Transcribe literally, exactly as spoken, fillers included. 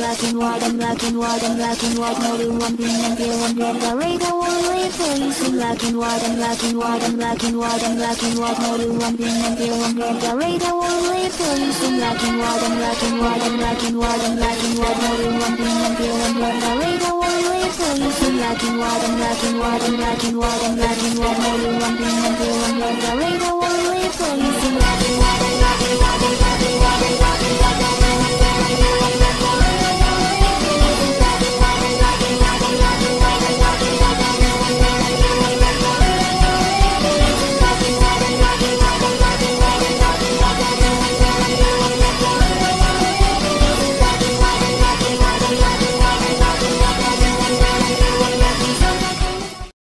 black and white and black and white and black and white. Mode one beam and gear one gear. The radar will wait for you. In black and white and black and white and black and white and black and white. Mode one beam and gear one gear. The radar will wait for you. In black and white and black and white and black and white and black and white. Mode one beam and gear one gear. The radar will wait for you. In black and white and black and white and black and white and black and white. Mode one beam and gear one gear. The radar will wait for you.